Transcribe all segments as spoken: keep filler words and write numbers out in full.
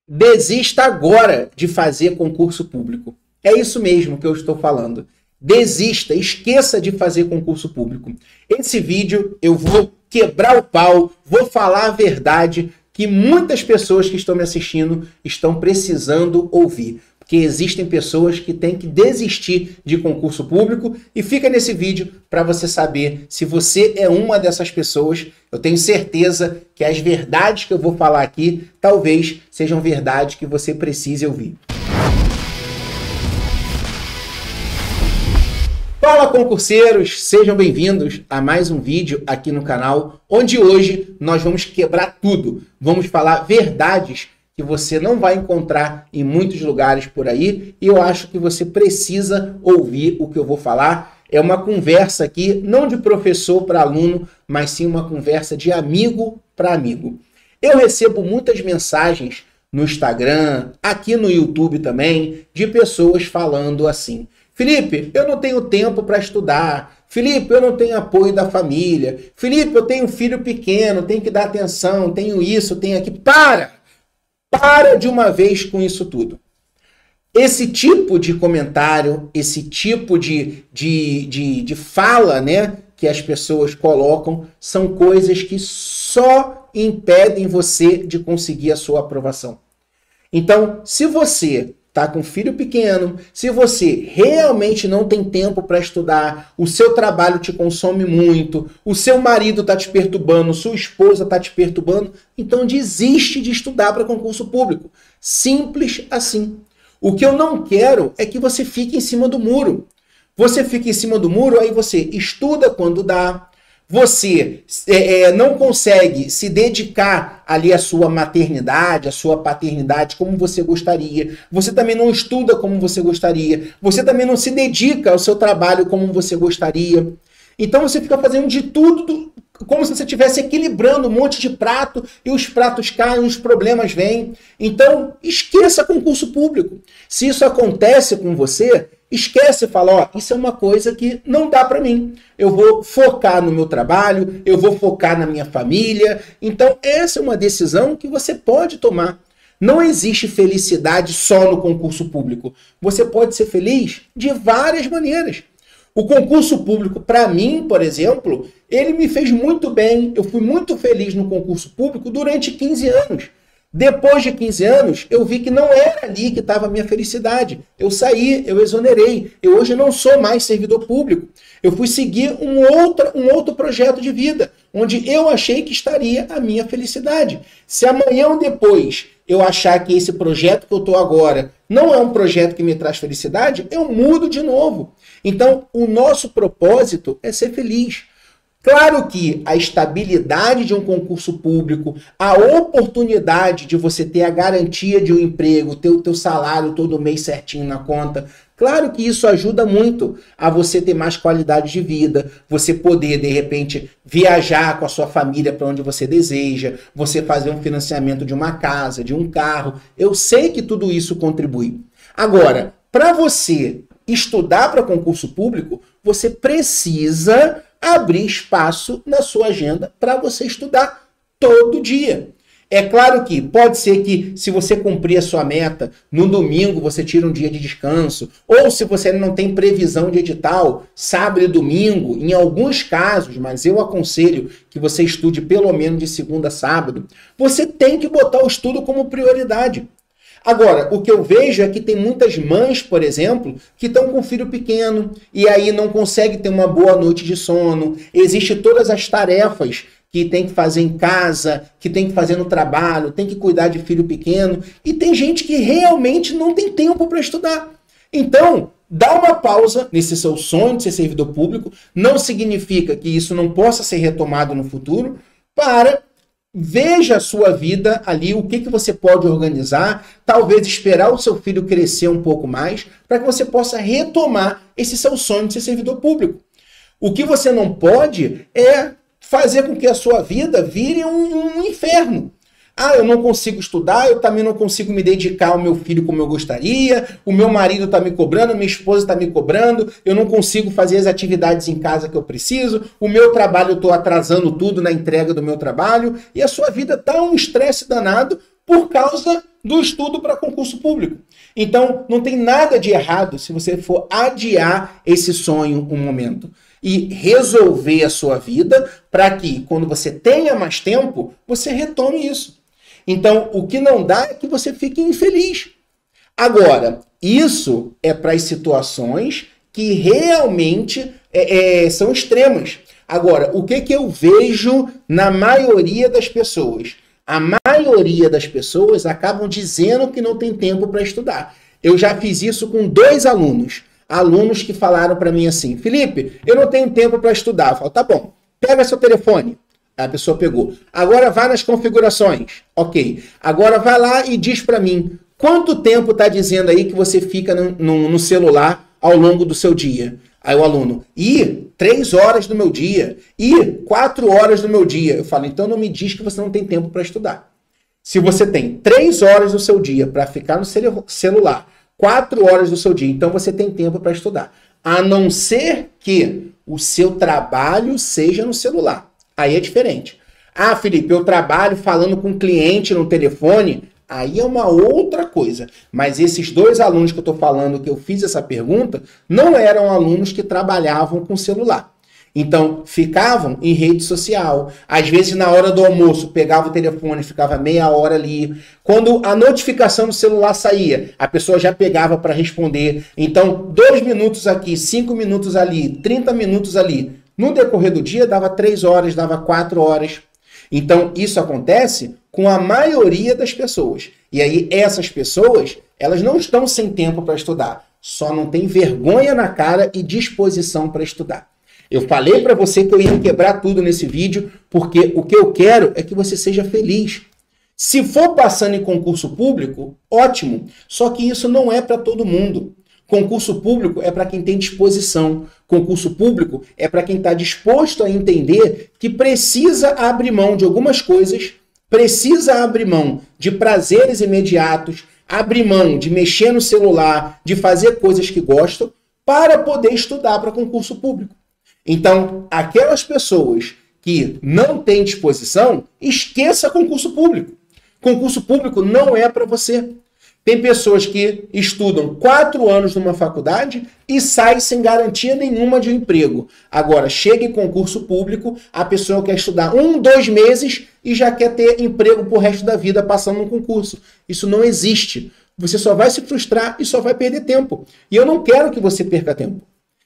Desista agora de fazer concurso público. É isso mesmo que eu estou falando. Desista, esqueça de fazer concurso público. Esse vídeo eu vou quebrar o pau, vou falar a verdade que muitas pessoas que estão me assistindo estão precisando ouvir. Porque existem pessoas que têm que desistir de concurso público e fica nesse vídeo para você saber se você é uma dessas pessoas. Eu tenho certeza que as verdades que eu vou falar aqui talvez sejam verdades que você precise ouvir. Fala, concurseiros! Sejam bem-vindos a mais um vídeo aqui no canal, onde hoje nós vamos quebrar tudo. Vamos falar verdades que você não vai encontrar em muitos lugares por aí, e eu acho que você precisa ouvir o que eu vou falar. É uma conversa aqui, não de professor para aluno, mas sim uma conversa de amigo para amigo. Eu recebo muitas mensagens no Instagram, aqui no YouTube também, de pessoas falando assim: Felipe, eu não tenho tempo para estudar. Felipe, eu não tenho apoio da família. Felipe, eu tenho um filho pequeno, tenho que dar atenção, tenho isso, tenho aquilo. Para! Para de uma vez com isso tudo. Esse tipo de comentário, esse tipo de, de, de, de fala, né, que as pessoas colocam, são coisas que só impedem você de conseguir a sua aprovação. Então, se você está com filho pequeno, se você realmente não tem tempo para estudar, o seu trabalho te consome muito, o seu marido está te perturbando, sua esposa está te perturbando, então desiste de estudar para concurso público. Simples assim. O que eu não quero é que você fique em cima do muro. Você fica em cima do muro, aí você estuda quando dá, você é, é, não consegue se dedicar ali à sua maternidade, à sua paternidade como você gostaria. Você também não estuda como você gostaria. Você também não se dedica ao seu trabalho como você gostaria. Então você fica fazendo de tudo como se você estivesse equilibrando um monte de prato e os pratos caem, os problemas vêm. Então esqueça concurso público. Se isso acontece com você, esquece e fala, ó, isso é uma coisa que não dá para mim. Eu vou focar no meu trabalho, eu vou focar na minha família. Então essa é uma decisão que você pode tomar. Não existe felicidade só no concurso público. Você pode ser feliz de várias maneiras. O concurso público, para mim, por exemplo, ele me fez muito bem. Eu fui muito feliz no concurso público durante quinze anos. Depois de quinze anos, eu vi que não era ali que estava a minha felicidade. Eu saí, eu exonerei. Eu hoje não sou mais servidor público. Eu fui seguir um outro, um outro projeto de vida, onde eu achei que estaria a minha felicidade. Se amanhã ou depois eu achar que esse projeto que eu estou agora não é um projeto que me traz felicidade, eu mudo de novo. Então, o nosso propósito é ser feliz. Claro que a estabilidade de um concurso público, a oportunidade de você ter a garantia de um emprego, ter o teu salário todo mês certinho na conta, claro que isso ajuda muito a você ter mais qualidade de vida, você poder, de repente, viajar com a sua família para onde você deseja, você fazer um financiamento de uma casa, de um carro. Eu sei que tudo isso contribui. Agora, para você estudar para concurso público, você precisa abrir espaço na sua agenda para você estudar todo dia. É claro que pode ser que, se você cumprir a sua meta, no domingo você tira um dia de descanso, ou se você não tem previsão de edital, sábado e domingo, em alguns casos, mas eu aconselho que você estude pelo menos de segunda a sábado, você tem que botar o estudo como prioridade. Agora, o que eu vejo é que tem muitas mães, por exemplo, que estão com filho pequeno e aí não conseguem ter uma boa noite de sono. Existem todas as tarefas que tem que fazer em casa, que tem que fazer no trabalho, tem que cuidar de filho pequeno. E tem gente que realmente não tem tempo para estudar. Então, dá uma pausa nesse seu sonho de ser servidor público. Não significa que isso não possa ser retomado no futuro. Para... Veja a sua vida ali, o que, que você pode organizar, talvez esperar o seu filho crescer um pouco mais, para que você possa retomar esse seu sonho de ser servidor público. O que você não pode é fazer com que a sua vida vire um, um inferno. Ah, eu não consigo estudar, eu também não consigo me dedicar ao meu filho como eu gostaria, o meu marido está me cobrando, minha esposa está me cobrando, eu não consigo fazer as atividades em casa que eu preciso, o meu trabalho eu estou atrasando tudo na entrega do meu trabalho, e a sua vida está um estresse danado por causa do estudo para concurso público. Então, não tem nada de errado se você for adiar esse sonho um momento e resolver a sua vida para que, quando você tenha mais tempo, você retome isso. Então, o que não dá é que você fique infeliz. Agora, isso é para as situações que realmente é, é, são extremas. Agora, o que, que eu vejo na maioria das pessoas? A maioria das pessoas acabam dizendo que não tem tempo para estudar. Eu já fiz isso com dois alunos. Alunos que falaram para mim assim, Felipe, eu não tenho tempo para estudar. Eu falo, tá bom, pega seu telefone. A pessoa pegou. Agora vai nas configurações. Ok. Agora vai lá e diz para mim, quanto tempo está dizendo aí que você fica no, no, no celular ao longo do seu dia? Aí o aluno, e três horas do meu dia, e quatro horas do meu dia. Eu falo, então não me diz que você não tem tempo para estudar. Se você tem três horas do seu dia para ficar no celu- celular, quatro horas do seu dia, então você tem tempo para estudar. A não ser que o seu trabalho seja no celular. Aí é diferente. Ah, Felipe, eu trabalho falando com cliente no telefone. Aí é uma outra coisa. Mas esses dois alunos que eu estou falando, que eu fiz essa pergunta, não eram alunos que trabalhavam com celular. Então, ficavam em rede social. Às vezes, na hora do almoço, pegava o telefone, ficava meia hora ali. Quando a notificação do celular saía, a pessoa já pegava para responder. Então, dois minutos aqui, cinco minutos ali, trinta minutos ali. No decorrer do dia, dava três horas, dava quatro horas. Então, isso acontece com a maioria das pessoas. E aí, essas pessoas, elas não estão sem tempo para estudar. Só não tem vergonha na cara e disposição para estudar. Eu falei para você que eu ia quebrar tudo nesse vídeo, porque o que eu quero é que você seja feliz. Se for passando em concurso público, ótimo. Só que isso não é para todo mundo. Concurso público é para quem tem disposição. Concurso público é para quem está disposto a entender que precisa abrir mão de algumas coisas, precisa abrir mão de prazeres imediatos, abrir mão de mexer no celular, de fazer coisas que gostam, para poder estudar para concurso público. Então, aquelas pessoas que não têm disposição, esqueça concurso público. Concurso público não é para você. Tem pessoas que estudam quatro anos numa faculdade e saem sem garantia nenhuma de um emprego. Agora, chega em concurso público, a pessoa quer estudar um, dois meses e já quer ter emprego pro resto da vida passando no concurso. Isso não existe. Você só vai se frustrar e só vai perder tempo. E eu não quero que você perca tempo.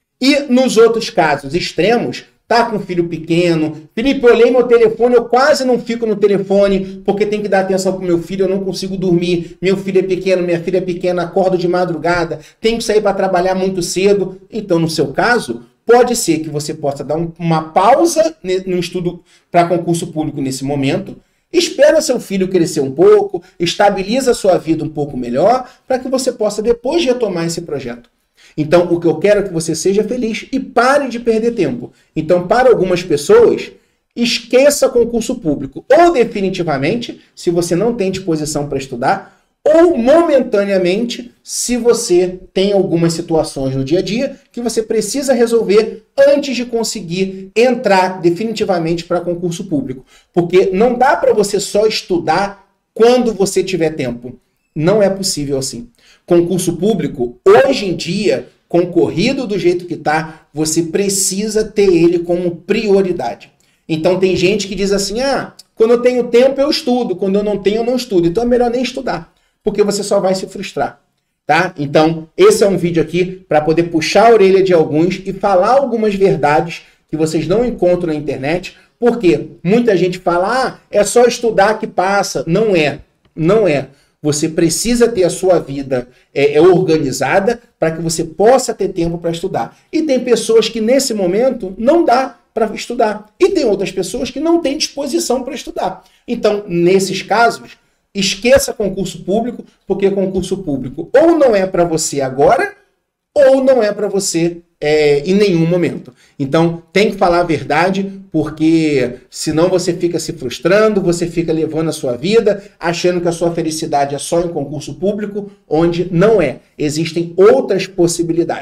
E nos outros casos extremos, tá com filho pequeno, Felipe, eu olhei meu telefone, eu quase não fico no telefone, porque tem que dar atenção pro meu filho, eu não consigo dormir, meu filho é pequeno, minha filha é pequena, acordo de madrugada, tenho que sair para trabalhar muito cedo. Então, no seu caso, pode ser que você possa dar um, uma pausa no estudo para concurso público nesse momento, espera seu filho crescer um pouco, estabiliza a sua vida um pouco melhor, para que você possa depois retomar esse projeto. Então, o que eu quero é que você seja feliz e pare de perder tempo. Então, para algumas pessoas, esqueça concurso público. Ou definitivamente, se você não tem disposição para estudar, ou momentaneamente, se você tem algumas situações no dia a dia que você precisa resolver antes de conseguir entrar definitivamente para concurso público. Porque não dá para você só estudar quando você tiver tempo. Não é possível assim. Concurso público, hoje em dia, concorrido do jeito que está, você precisa ter ele como prioridade. Então tem gente que diz assim, ah, quando eu tenho tempo eu estudo, quando eu não tenho eu não estudo. Então é melhor nem estudar, porque você só vai se frustrar. Tá? Então esse é um vídeo aqui para poder puxar a orelha de alguns e falar algumas verdades que vocês não encontram na internet, porque muita gente fala, ah, é só estudar que passa. Não é, não é. Você precisa ter a sua vida é, é organizada para que você possa ter tempo para estudar. E tem pessoas que nesse momento não dá para estudar. E tem outras pessoas que não têm disposição para estudar. Então, nesses casos, esqueça concurso público, porque concurso público ou não é para você agora, ou não é para você é, em nenhum momento. Então, tem que falar a verdade, porque senão você fica se frustrando, você fica levando a sua vida, achando que a sua felicidade é só em concurso público, onde não é. Existem outras possibilidades.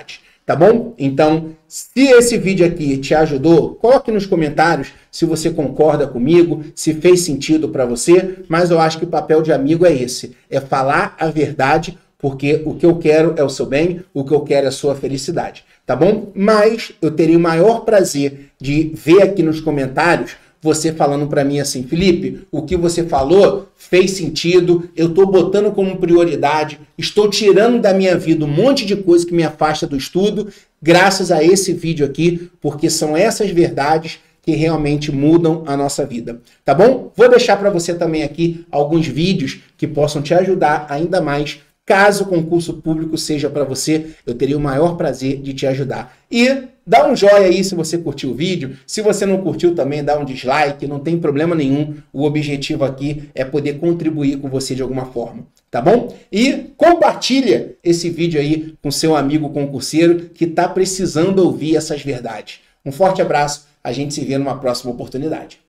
tá bom? Então, se esse vídeo aqui te ajudou, coloque nos comentários se você concorda comigo, se fez sentido para você, mas eu acho que o papel de amigo é esse, é falar a verdade, porque o que eu quero é o seu bem, o que eu quero é a sua felicidade, tá bom? Mas eu teria o maior prazer de ver aqui nos comentários você falando para mim assim, Felipe, o que você falou fez sentido, eu estou botando como prioridade, estou tirando da minha vida um monte de coisa que me afasta do estudo, graças a esse vídeo aqui, porque são essas verdades que realmente mudam a nossa vida, tá bom? Vou deixar para você também aqui alguns vídeos que possam te ajudar ainda mais. Caso o concurso público seja para você, eu teria o maior prazer de te ajudar. E dá um joinha aí se você curtiu o vídeo. Se você não curtiu também, dá um dislike, não tem problema nenhum. O objetivo aqui é poder contribuir com você de alguma forma, tá bom? E compartilha esse vídeo aí com seu amigo concurseiro que está precisando ouvir essas verdades. Um forte abraço, a gente se vê numa próxima oportunidade.